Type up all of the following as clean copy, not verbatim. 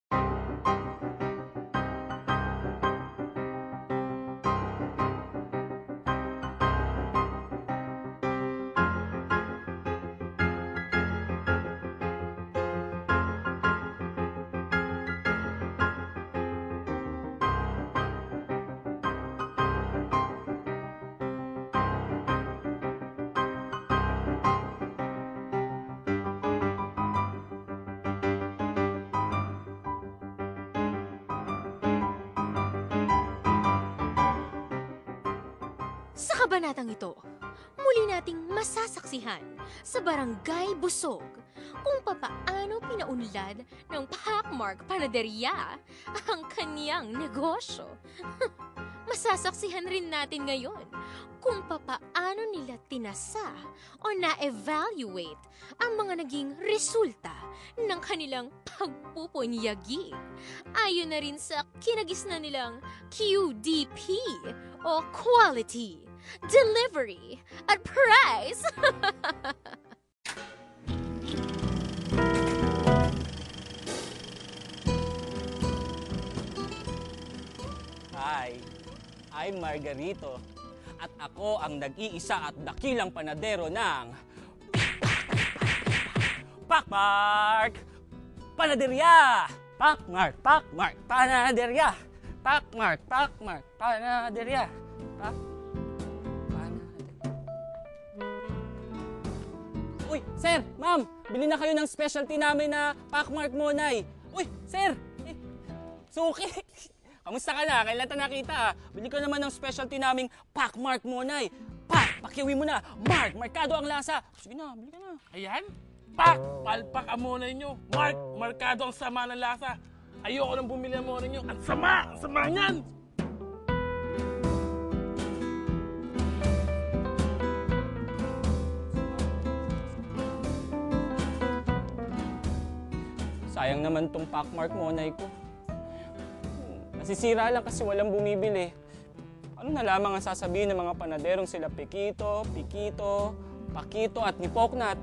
Sa kabanatang ito, muli nating masasaksihan sa Barangay Busog kung papaano pinaunlad ng Pakmark Panaderia ang kaniyang negosyo. Masasaksihan rin natin ngayon kung papaano nila tinasa o na-evaluate ang mga naging resulta ng kanilang pagpupunyagi. Ayon na rin sa kinagisna nilang QDP o Quality, Delivery, at Price. Hi, I'm Margarito at ako ang nag-iisa at dakilang panadero ng Pakmark Panaderia! Pakmark Panaderia! Pakmark Panaderia! Uy, sir, ma'am, bili na kayo ng specialty namin na Pakmark Monay. Uy, sir, suki. Kamusta ka na? Kailan tayo nakita? Bili ko naman ng specialty naming Pakmark Monay. Pakiwi mo na. Markado ang lasa. Sige na, bili ka na. Ayan, palpak ang monay nyo. Markado ang sama ng lasa. Ayoko nang bumili ang monay nyo. Ang sama niyan. Sayang naman tong Pakmark Monay ko. Nasisira lang kasi walang bumibili. Ano na lamang ang sasabihin ng mga panaderong sila Pikito, Pakito at ni Poknat?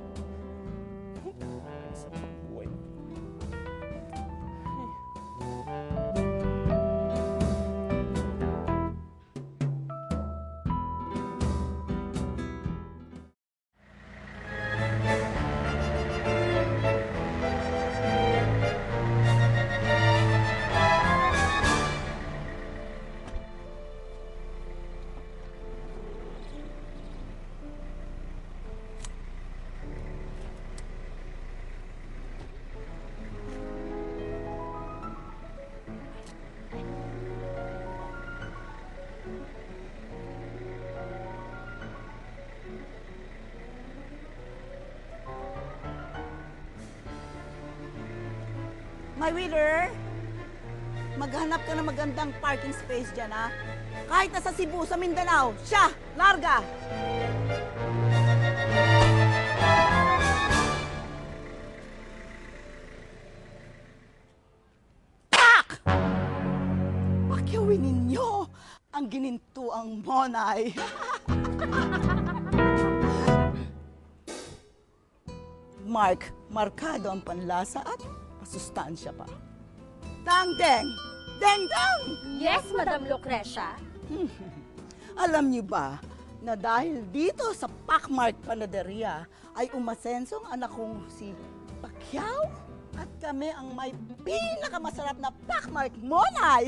My wheeler, maghanap ka ng magandang parking space dyan, ha? Kahit nasa Cebu, sa Mindanao, siya, larga! Pak! Pakyawin ninyo ang ginintuang monay. Markado ang panlasa at sustansya pa. Dang-deng! Deng-dang! Yes, Madam Lucrecia. Alam niyo ba na dahil dito sa Pakmark Panaderia ay umasenso ang anak kong si Pacquiao at kami ang may pinakamasarap na Pakmark Monay!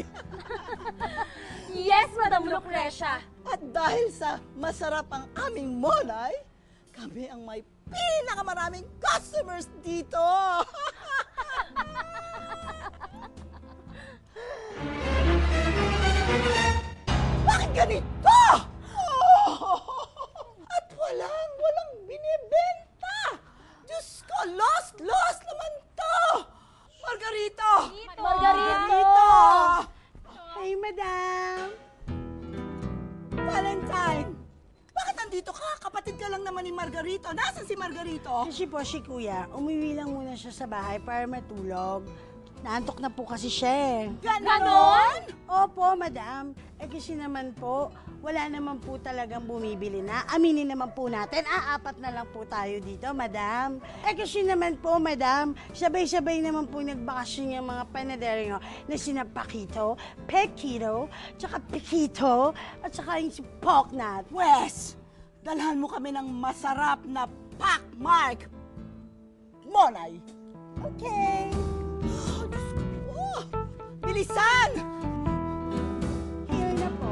Yes, Madam Lucrecia. At dahil sa masarap ang aming Monay, kami ang may pinakamaraming customers dito! Bakit ganito? At walang binibenta! Diyos ko, lost naman to! Margarito! Margarito! Ay, madam! Valentine! Bakit nandito ka? Kapatid ka lang naman ni Margarito. Nasaan si Margarito? Kasi po si Kuya, umuwi lang muna siya sa bahay para matulog. Naantok na po kasi siya eh. Ganon? Opo, madam. Kasi naman po, wala naman po talagang bumibili na. Aminin naman po natin, apat na lang po tayo dito, madam. Kasi naman po, madam, sabay-sabay naman po nagbakasyon yung mga panaderyo na sina Paquito, Pekito, tsaka Pikito, at tsaka yung si Poknat. Wes, dalhan mo kami ng masarap na Pakmark Monay. Okay. Oh, Diyos ko. Bilisan! Here na po.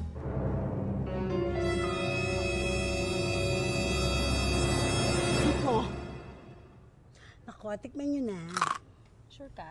Ito. Naku, tikman nyo na. Sure ka?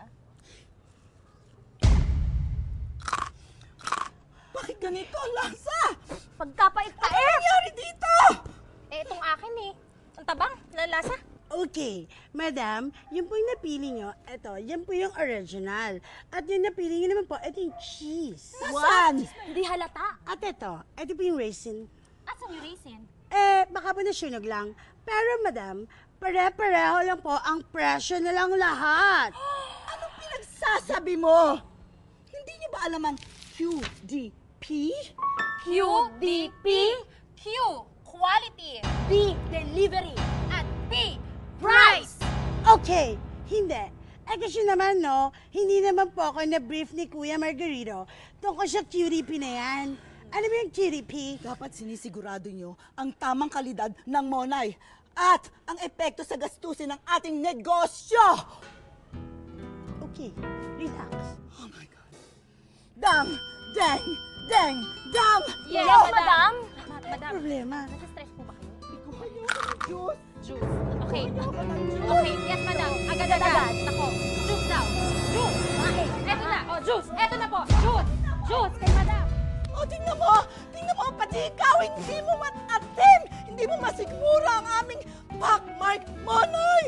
Bakit ganito ang lasa? Pagkapait ka Ano nangyari dito? itong akin eh. Ang tabang, lalasa. Okay, madam, yun po yung napili nyo, eto, yan po yung original. At yung napili nyo naman po, eto yung cheese. One. Hindi halata. At ito po yung raisin. Asan yung raisin? Baka po nasunog lang. Pero madam, pare-pareho lang po, ang presyo na lang lahat. Anong pinagsasabi mo? Hindi niyo ba alam ang QDP? QDP? Q, quality. D, delivery. At P, price. Okay, hindi. Kasi naman, no, hindi naman po ako na-brief ni Kuya Margarito tungkol sa QDP na yan. Ano ba yung QDP? Dapat sinisigurado niyo ang tamang kalidad ng Monay at ang epekto sa gastusin ng ating negosyo. Okay, relax. Oh my God. Dang! Deng! Deng! Dang! Yes, Oh! madam. Madam, Problema. nasa-stress po ba kayo? Ikuha niyo ako ng juice. Juice. Okay. Ikuha ako ng juice. Okay, yes, madam. Agad-agad. Nako, juice daw. Juice. Bakit? Eto na. Oh, juice. Eto na po. Juice. Juice kay madam. O, tingnan mo! Tingnan mo, pati ikaw, hindi mo matatim! Hindi mo masigmura ang aming Pakmark Monay!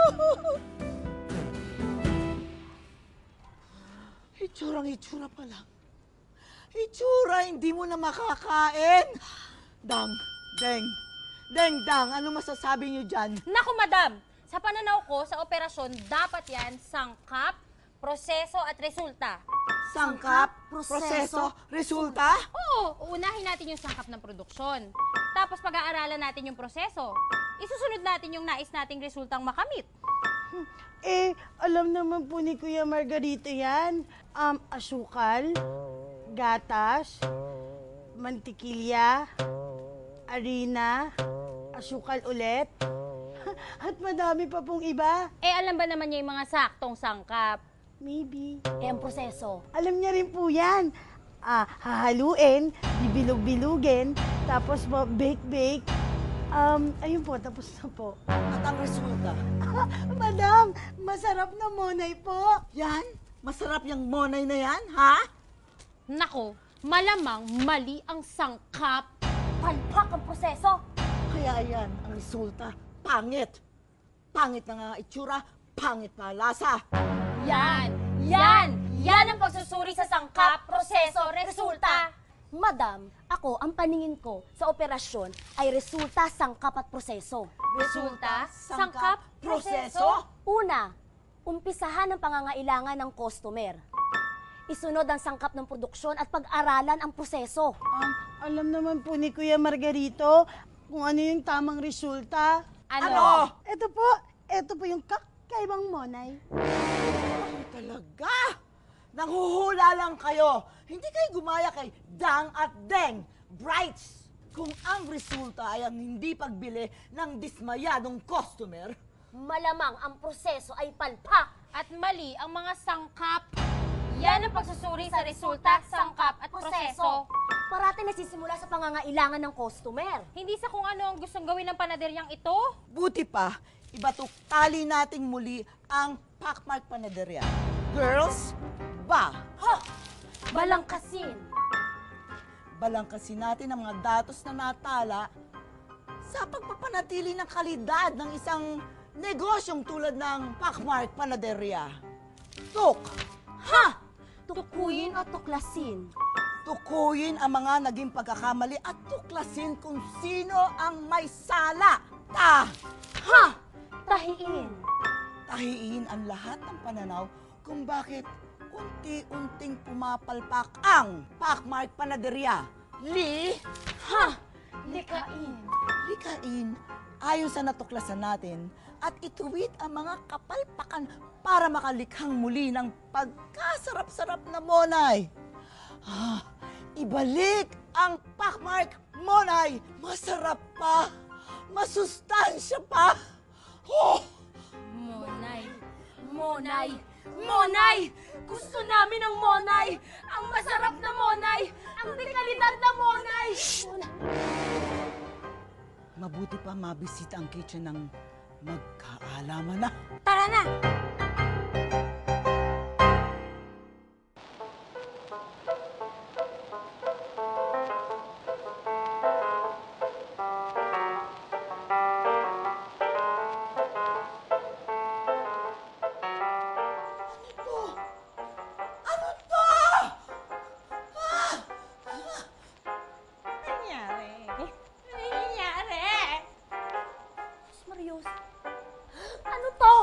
Itsura pa lang. Itsura, hindi mo na makakain! Dang, deng, deng, dang, ano masasabi niyo dyan? Naku, madam. Sa pananaw ko, sa operasyon, dapat yan sangkap, proseso at resulta. Sangkap, proseso, resulta? Oo, uunahin natin yung sangkap ng produksyon. Tapos pag-aaralan natin yung proseso. Isusunod natin yung nais nating resultang makamit. Alam naman po ni Kuya Margarito yan. Asukal, gatas, mantikilya, harina, asukal ulit, at madami pa pong iba. Alam ba naman niya yung mga saktong sangkap? Maybe. Ang proseso. Alam niya rin po yan. Hahaluin, bibilog-bilugin, tapos bake-bake. Ayun po, tapos na po. At ang resulta? Madam, masarap na monay po. Yan? Masarap yung Monay na yan, ha? Nako, malamang mali ang sangkap. Palpak ang proseso. Kaya yan, ang resulta, pangit. Pangit na nga itsura, pangit na lasa. Yan ang pagsusuri sa sangkap, proseso, resulta. Madam, ako, ang paningin ko sa operasyon ay resulta, sangkap at proseso. Resulta, sangkap, proseso. Una, umpisahan ang pangangailangan ng customer. Isunod ang sangkap ng produksyon at pag-aralan ang proseso. Alam naman po ni Kuya Margarito kung ano yung tamang resulta. Ano? Ito po yung kakaibang monay. Talaga? Nanghuhula lang kayo. Hindi kayo gumaya kay Dang at Deng Brights. Kung ang resulta ay ang hindi pagbili ng dismayadong customer, Malamang ang proseso ay palpak. At mali ang mga sangkap. Yan ang pagsusuri sa resulta, sangkap at proseso. Parati nasisimula sa pangangailangan ng customer. Hindi sa kung ano ang gustong gawin ng panaderyang ito. buti pa, ibatuk-tali nating muli ang Pakmark Panaderya. Girls, Balangkasin. balangkasin natin ang mga datos na natala sa pagpapanatili ng kalidad ng isang negosyong tulad ng Pakmark Panaderya. Tukuyin o tuklasin. Tukuyin ang mga naging pagkakamali at tuklasin kung sino ang may sala. Tahiin. Tahiin ang lahat ng pananaw kung bakit unti-unting pumapalpak ang Pakmark Panaderia. Likain. Likain ayon sa natuklasan natin at ituwid ang mga kapalpakan para makalikhang muli ng pagkasarap-sarap na monay. Ibalik ang Pakmark Monay! Masarap pa! Masustansya pa! Oh! Monay. Monay! Monay! Gusto namin ang Monay! Ang masarap na Monay! Ang dekalidad na Monay! Mabuti pa mabisita ang kitchen ng magkaalaman na. Tara na! Ano to? Mas Marios. Ano to?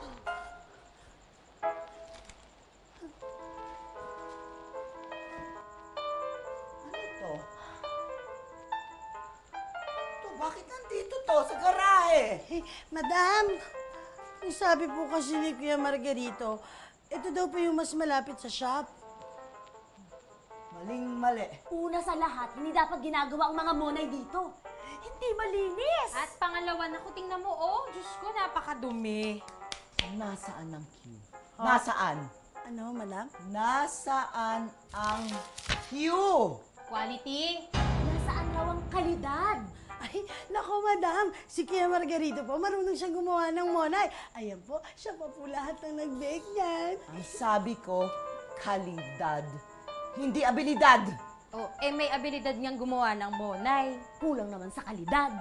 Ano to? Bakit nandito to sa garahe? Madam, yung sabi po kasi ni Kuya Margarito, ito daw po yung mas malapit sa shop. Maling-mali. Una sa lahat, hindi dapat ginagawa ang mga Monay dito. Hindi malinis! At pangalawa, naku, tingnan mo, oh. Diyos ko, napakadumi. Nasaan ang queue? Nasaan? Ano, madam? Nasaan ang queue? Quality. Nasaan raw ang kalidad? Ay, nako madam, si Kuya Margarito po, marunong siyang gumawa ng monay. Ayan po, siya pa po lahat ng nag-bake niyan. Ang sabi ko, kalidad. Hindi abilidad. Oh, may abilidad niyang gumawa ng monay. Kulang naman sa kalidad.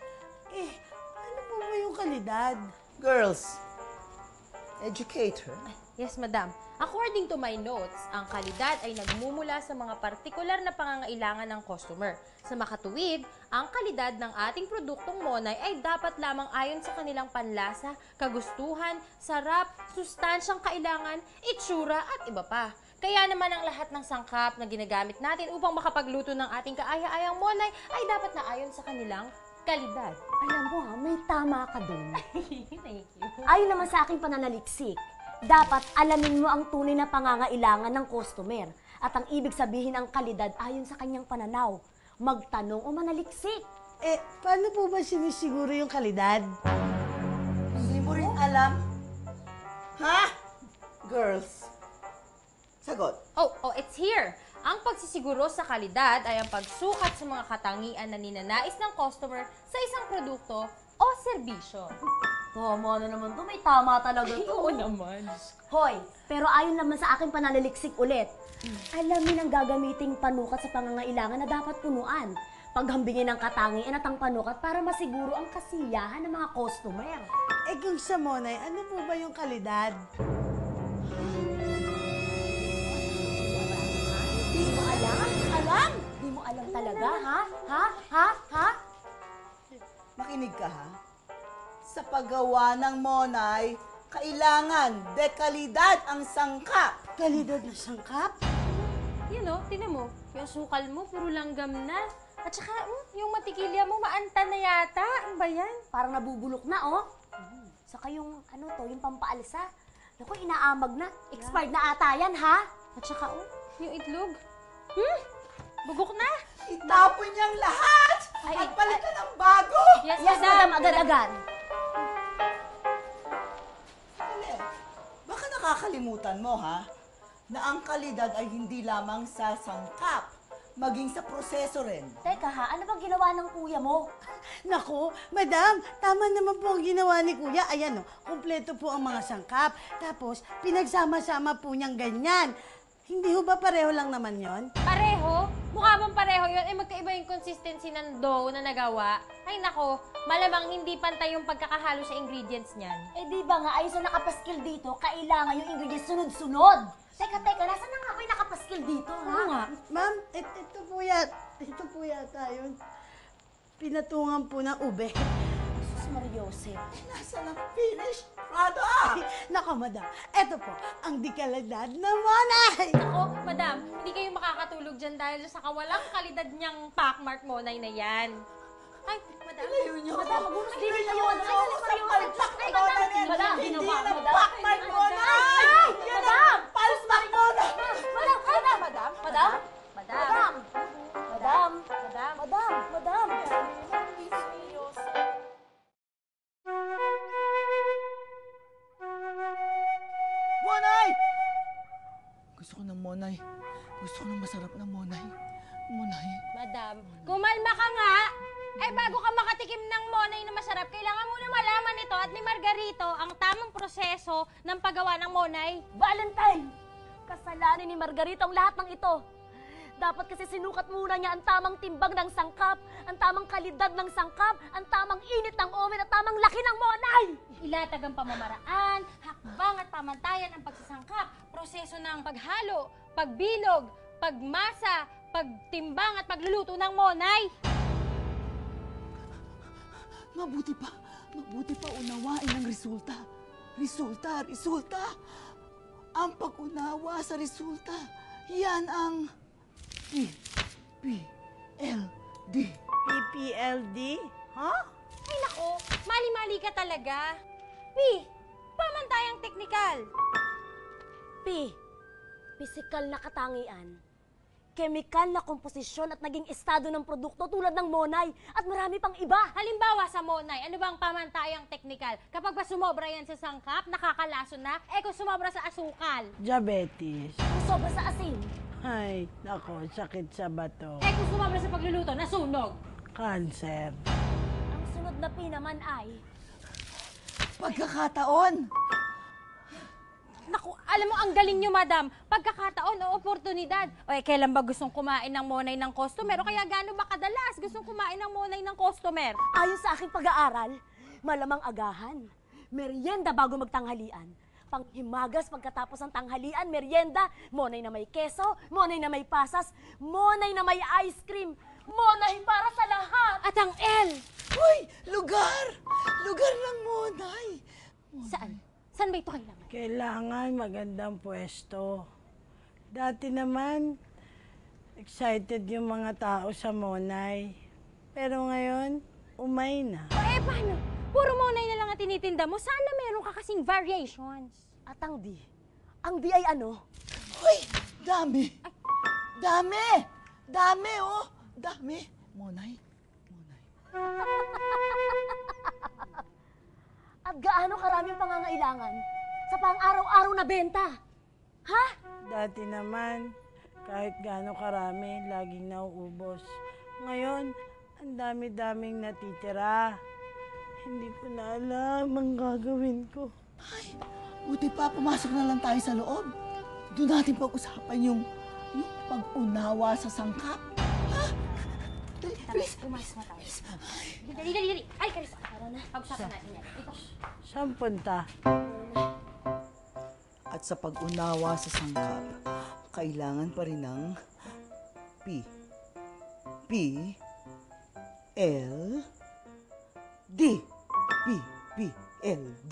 Ano po ba yung kalidad? Girls, educator. Yes, madam. According to my notes, ang kalidad ay nagmumula sa mga partikular na pangangailangan ng customer. Sa makatuwid, ang kalidad ng ating produktong monay ay dapat lamang ayon sa kanilang panlasa, kagustuhan, sarap, sustansyang kailangan, itsura at iba pa. Kaya naman ang lahat ng sangkap na ginagamit natin upang makapagluto ng ating kaaya-ayang monay ay dapat na ayon sa kanilang kalidad. Alam mo ha, may tama ka dun. Thank you. Ayon naman sa aking pananaliksik, dapat alamin mo ang tunay na pangangailangan ng customer at ang ibig sabihin ng kalidad ayon sa kanyang pananaw. Magtanong o manaliksik. Paano po ba sinisiguro yung kalidad? Hindi mo rin alam? Ha? Girls, sagot. Oh, it's here. Ang pagsisiguro sa kalidad ay ang pagsukat sa mga katangian na ninanais ng customer sa isang produkto o serbisyo. Tama na naman to, may tama talaga to. Oo naman. Hoy, pero ayon naman sa aking pananaliksik ulit, alamin ang gagamiting panukat sa pangangailangan na dapat punuan. Paghambingin ang katangian at ang panukat para masiguro ang kasiyahan ng mga customer. Kung sa monay, ano po ba yung kalidad? Di mo alam? Alam? Di mo alam talaga, ha? Ha? Makinig ka ha. Sa paggawa ng monay, kailangan dekalidad ang sangkap. Kalidad na sangkap? Yun o, tinan mo. Yung sukal mo, puro langgam na. At saka, yung matikilya mo, maanta na yata. Ano ba yan? Parang nabubulok na, oh. Saka yung, yung pampaalsa. Naku, inaamag na. Expired na ata yan, ha? At saka, yung itlog. Bugok na. Itapon niyang lahat at palitan ng bago. Yes, Yes, madam, agad-agad. Dali. Baka nakakalimutan mo ha, na ang kalidad ay hindi lamang sa sangkap, maging sa proseso rin. Teka ha, ano bang ginawa ng kuya mo? Naku, madam, tama naman po ang ginawa ni Kuya. Ayan kumpleto po ang mga sangkap. Tapos, pinagsama-sama po niyang ganyan. Hindi ho ba pareho lang naman yon? Pareho? Mukha bang pareho yun? Magkaiba yung consistency ng dough na nagawa. Ay nako, malamang hindi pantay yung pagkakahalo sa ingredients niyan. Di ba nga, ayon sa nakapaskil dito, kailangan yung ingredients sunod-sunod. Teka, nasaan na nga ba yung nakapaskil dito, ha? Oo nga. Ma'am, ito po yata yun. Pinatungan po ng ube. Mariosep. Nasa ng finished product! Nako, madam. Eto po, ang dekalidad na monay. Ako, madam, hindi kayo makakatulog dyan dahil sa kawalang kalidad niyang packmark monay na yan. Ay, madam. Ilayo niyo! Madam, magunos din kayo. Ilayo niyo ako sa palpak Ay, monay madam, na yan! madam, Hindi ginawa, yan ang madam. packmark monay! Ay, Yan madam! ang palpak monay! Madam, madam, madam, madam, Madam. madam, Madam. madam, madam. Monay! Gusto ko ng monay. Gusto ko ng masarap na monay. Monay. Madam, kumalma ka nga. Eh, bago ka makatikim ng monay na masarap, kailangan muna malaman ito at ni Margarito ang tamang proseso ng paggawa ng monay. Valentine! Kasalanan ni Margarita ang lahat ng ito. Dapat kasi sinukat muna niya ang tamang timbang ng sangkap, ang tamang kalidad ng sangkap, ang tamang init ng oven at tamang laki ng monay! Ilatag ang pamamaraan, hakbang at pamantayan ang pagsasangkap, proseso ng paghalo, pagbilog, pagmasa, pagtimbang at pagluluto ng monay. Mabuti pa unawain ang resulta. Resulta. Ang pag-unawa sa resulta, yan ang PPLD. PPLD? Ha? Ay nako, mali-mali ka talaga. P, pamantayang teknikal. P. Pisikal na katangian. Chemical na komposisyon at naging estado ng produkto tulad ng monay at marami pang iba. Halimbawa sa monay, ano bang pamantayang teknikal? Kapag ba sumobra yan sa sangkap, nakakalason na? Eh kung sumobra sa asukal? Diabetes. Kung sobra sa asin. Ay, nako, sakit sa bato. Eh kung sumobra sa pagluluto, nasunog? Cancer. Ang sunod na P naman ay... Pagkakataon. Naku, alam mo, ang galing nyo, madam. Pagkakataon o oportunidad. O kailan ba gustong kumain ng monay ng customer? O kaya gaano ba kadalas gustong kumain ng monay ng customer? Ayon sa aking pag-aaral, malamang agahan, merienda bago magtanghalian, panghimagas pagkatapos ng tanghalian, merienda, monay na may keso, monay na may pasas, monay na may ice cream, monay para sa lahat. At ang L, Uy, lugar! Lugar ng monay. saan? Saan ba ito kailangan? Kailangan magandang pwesto. Dati naman, excited yung mga tao sa monay. Pero ngayon, umay na. O paano? Puro monay na lang ang tinitinda mo. Sana meron ka kasing variations. At ang D? Ang D ay ano? Uy, dami. Dami, oh. Dami. Monay. At gaano karaming pangangailangan sa pang-araw-araw na benta? Ha? Dati naman, kahit gaano karami, laging nauubos. Ngayon, ang dami-daming natitira. Hindi ko na alam ang gagawin ko. Ay, buti pa pumasok na lang tayo sa loob. Doon natin pag-usapan yung pag-unawa sa sangkap. Ha? Please. Umalis na tayo. Dali. Ay, Karis. Tara na. Pag-usapan natin yan. Ito. Saan punta? At sa pag-unawa sa sangkap, kailangan pa rin ng P-L-D. P-P-L-D.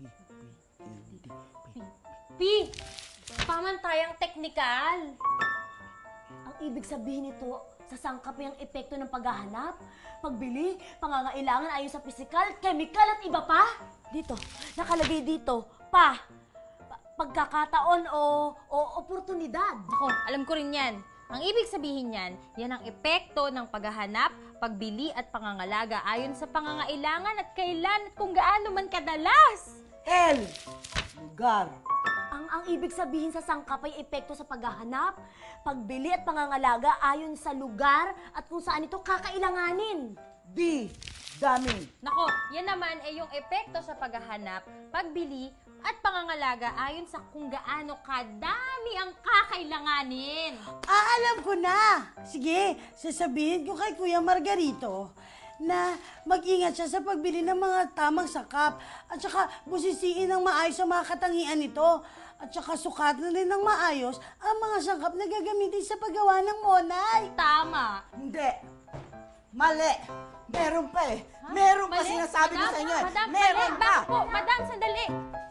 P, pamantayang teknikal. Ang ibig sabihin nito, sa sangkap ay ang epekto ng paghahanap, pagbili, pangangailangan ayon sa pisikal, chemical at iba pa. Dito, nakalagay dito, pagkakataon o oportunidad. Ako, alam ko rin yan. Ang ibig sabihin yan, yan ang epekto ng paghahanap, pagbili at pangangalaga ayon sa pangangailangan at kailan at kung gaano man kadalas. L. Lugar. Ang ibig sabihin sa sangkap ay epekto sa paghahanap, pagbili at pangangalaga ayon sa lugar at kung saan ito kakailanganin. D. Dami. Nako, yan naman ay yung epekto sa paghahanap, pagbili at pangangalaga ayon sa kung gaano kadami ang kakailanganin. Alam ko na! Sige, sasabihin ko kay Kuya Margarito na mag-ingat siya sa pagbili ng mga tamang sakap at saka busisiin ng maayos ang mga katangian nito at saka sukatan rin ng maayos ang mga sangkap na gagamitin sa paggawa ng monay. Tama. Hindi. Mali. Meron pa eh. Meron pa Mali. sinasabi ko sa inyo eh. Madam, Meron mali. pa. Bakit po? Madam, sandali.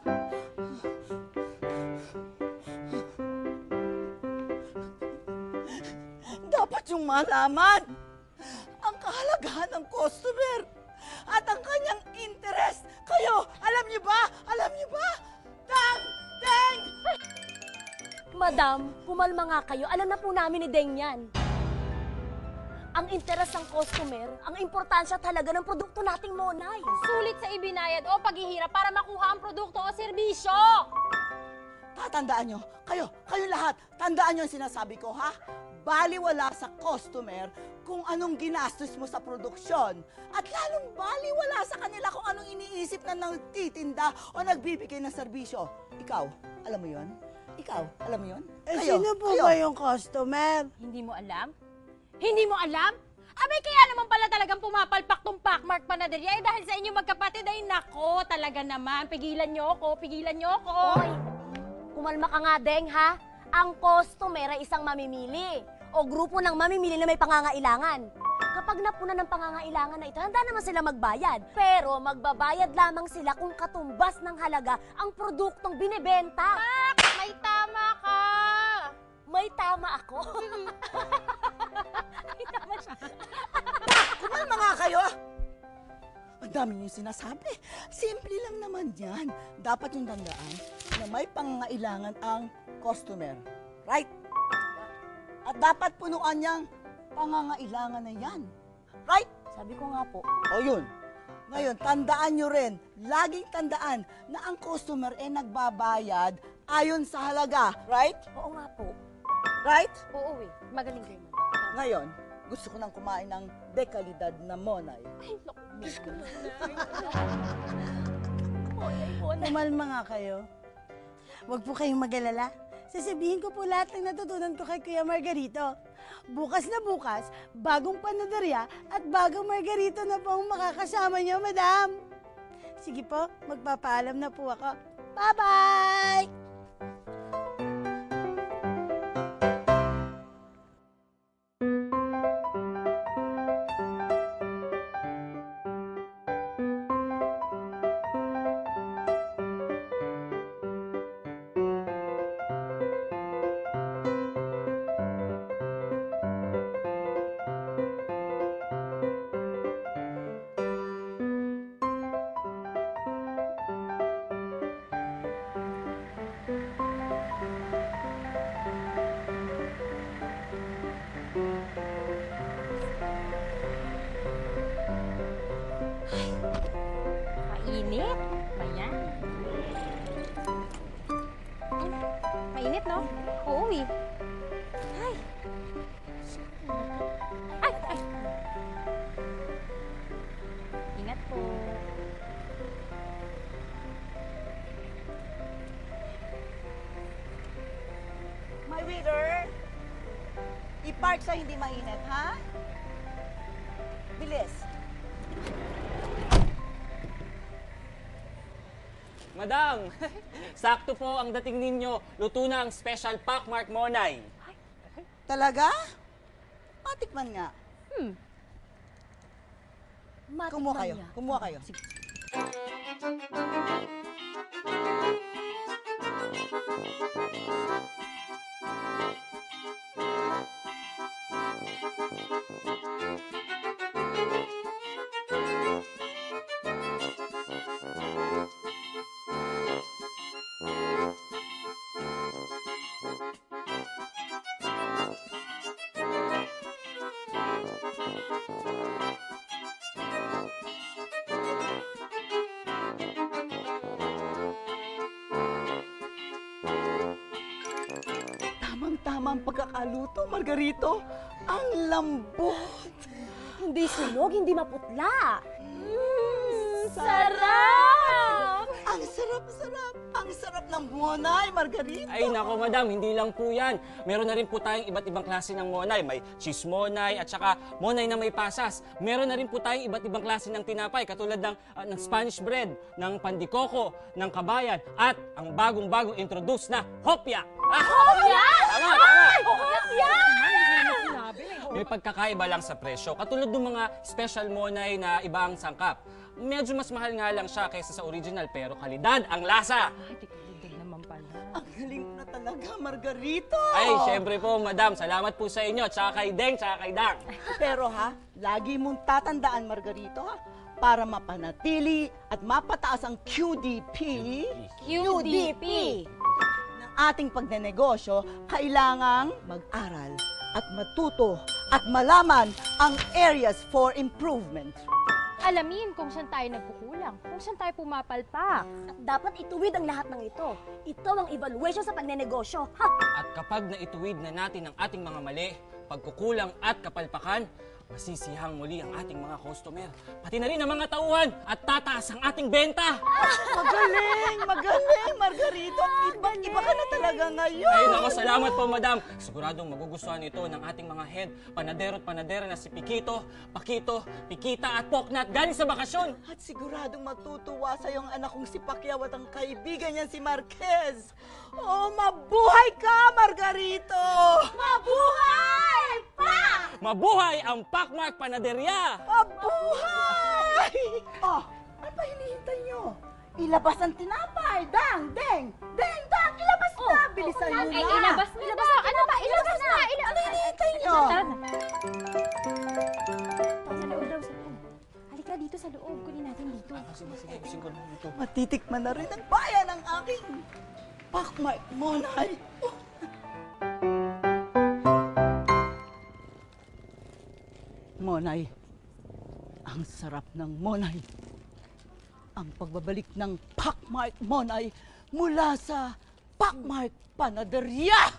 Dapat yung malaman ang kahalagahan ng customer at ang kanyang interest. Kayo, alam niyo ba? Alam niyo ba? Dang! Dang! Madam, pumalma nga kayo. Alam na po namin ni Deng yan. Ang interes ng customer, ang importansya talaga ng produkto nating Monay. Sulit sa ibinayad o paghihirap para makuha ang produkto o serbisyo. Tatandaan nyo, kayo lahat, tandaan nyo ang sinasabi ko, ha? Baliwala sa customer kung anong ginastos mo sa produksyon. At lalong baliwala sa kanila kung anong iniisip na nagtitinda o nagbibigay ng serbisyo. Ikaw, alam mo yon? Ikaw, alam mo yon? Sino po ba yung customer? Hindi mo alam? Hindi mo alam? Abay, kaya naman pala talagang pumapalpak tong Packmark Panaderia eh dahil sa inyo magkapatid ay nako, talaga naman. Pigilan nyo ako, pigilan nyo ako. Hoy, pumalma ka nga, Deng, ha? Ang customer ay isang mamimili o grupo ng mamimili na may pangangailangan. Kapag napuna ng pangangailangan na ito, handa naman sila magbayad. Pero magbabayad lamang sila kung katumbas ng halaga ang produktong binebenta. Pak, may tama ka. May tama ako. May tama siya. Kumalma nga kayo! Ang dami niyo sinasabi. Simple lang naman yan. Dapat yung tandaan na may pangangailangan ang customer. Right? At dapat punuan niyang pangangailangan na yan. Right? Sabi ko nga po. O yun. Ngayon, tandaan nyo rin, laging tandaan na ang customer ay nagbabayad ayon sa halaga. Right? Oo nga po. Right? Oo eh, magaling kayo. Ngayon, gusto ko nang kumain ng dekalidad na monay. Ay, naku, miss ko na. Pumalma nga kayo. Huwag po kayong mag-alala. Sasabihin ko po lahat ng natutunan ko kay Kuya Margarito. Bukas na bukas, bagong panaderya at bagong Margarito na po ang makakasama niyo, madam. Sige po, magpapaalam na po ako. Bye-bye! Mainit. Ayan. Mainit, no? Oo eh. Ay. Ay, ay. Ingat po. My waiter, i-park sa hindi mainit, ha? Bilis. Madam, sakto po ang dating ninyo. Luto na ang special Packmark Monay. Talaga? Matikman nga. Kumuha kayo. niya. Kumuha kayo. Sige. Tamang-tamang pagkakaluto, Margarito. Ang lambot. Hindi sunog, hindi maputla. Sarap! Ang sarap-sarap. Ang sarap ng monay, Margarito. Ay nako madam, hindi lang po yan. Meron na rin po tayong iba't ibang klase ng monay. May cheese monay at saka monay na may pasas. Meron na rin po tayong iba't ibang klase ng tinapay katulad ng Spanish bread, ng pandikoko, ng kabayan at ang bagong-bagong introduce na hopya. Hopya! Tama, tama. Hopya yan! May pagkakaiba lang sa presyo. Katulad ng mga special monay na ibang sangkap. Medyo mas mahal nga lang siya kaysa sa original, pero kalidad ang lasa. Ay, tikalidad naman pala. Ang galing mo na talaga, Margarito! Ay, syempre po, madam. Salamat po sa inyo. Tsaka kay Deng, tsaka kay Dang. Pero ha, lagi mong tatandaan, Margarito, ha? Para mapanatili at mapataas ang QDP QDP! ng ating pagnenegosyo, kailangang mag-aral at matuto at malaman ang areas for improvement. Alamin kung saan tayo nagkukulang, kung saan tayo pumapalpak. At dapat ituwid ang lahat ng ito. Ito ang evaluation sa pagnenegosyo. Ha! At kapag naituwid na natin ang ating mga mali, pagkukulang at kapalpakan, masisihang muli ang ating mga customer. Pati na rin ang mga tauhan at tataas ang ating benta. Magaling! Magaling, Margarito! Iba ka na talaga ngayon! Ay, nako, salamat po, madam. Siguradong magugustuhan ito ng ating mga head, panadero at panadera na si Pikito, Pakito, Pikita at Poknat galing sa bakasyon. At siguradong matutuwa sa yung anak kong si Pacquiao at ang kaibigan niya si Marquez. Oh, mabuhay ka, Margarito! Mabuhay pa! Mabuhay ang Pakmark Panaderia! Mabuhay! Oh, ano pa hinihintay nyo? Ilabas ang tinapay! Dang! Deng! Deng! Dang! Ilabas na! Bilisan nyo na! Ay, ilabas na ba? Ano ba? Ilabas na! Ano hinihintay nyo? Tara na. Sa loob daw, sa loob. Halika dito sa loob. Kunin natin dito. Sige, ko dito. Matitikman na rin ang bayan ng aking Pakmark Monay. Monay, ang sarap ng Monay. Ang pagbabalik ng Pakmark Monay mula sa Pakmark Panaderia!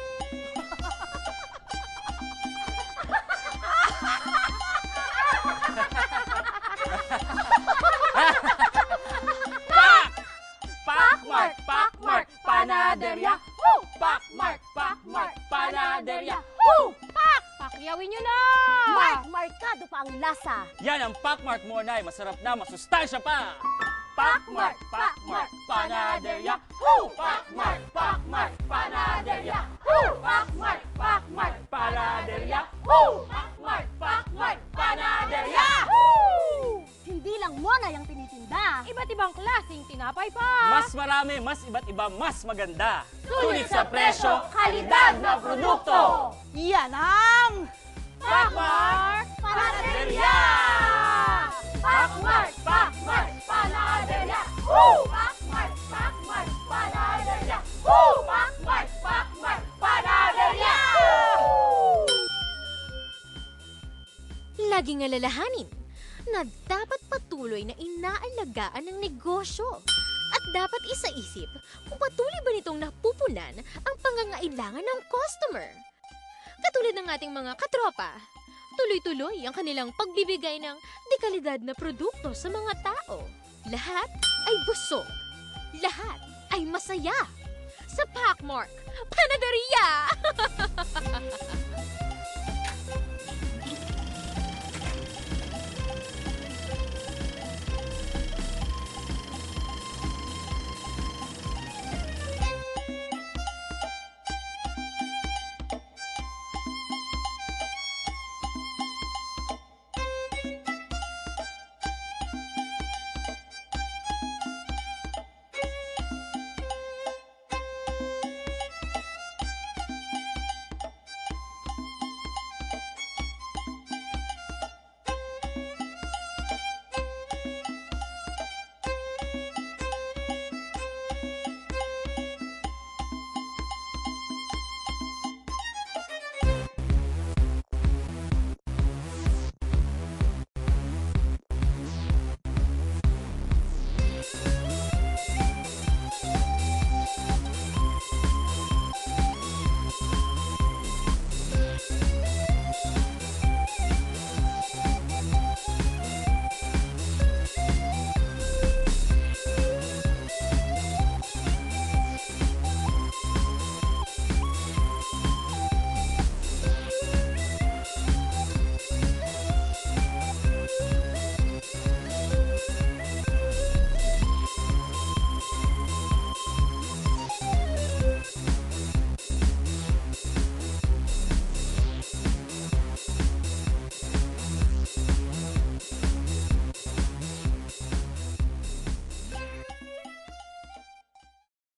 Pakmark! Pakmark Panaderia! Woo! Pakmark! Pakmark Panaderia! Woo! Pakyawin nyo na! Markado pa ang lasa. Yan ang Pakmark Monay. Masarap na, masustansya pa! Pakmark! Pakmark Panaderia! Woo! Pakmark! Pakmark Panaderia! Woo! Pakmark! Pakmark Panaderia! Woo! Pakmark! Pakmark Panaderia! Hindi lang monay ang tinitinda. Iba't ibang klaseng tinapay pa! Mas marami, mas iba't iba, mas maganda. Sulit sa presyo, kalidad na produkto! Yan ang Pakmark Panaderia! Pakmark! Pakmark Panaderia! Woo! Pakmark! Pakmark Panaderia! Woo! Pakmark! Pakmark Panaderia! Laging alalahanin na dapat patuloy na inaalagaan ng negosyo. At dapat isaisip kung patuloy ba nitong napupunan ang pangangailangan ng customer. Katulad ng ating mga katropa, tuloy-tuloy ang kanilang pagbibigay ng dekalidad na produkto sa mga tao. Lahat ay busog. Lahat ay masaya. Sa Pakmark Panaderia!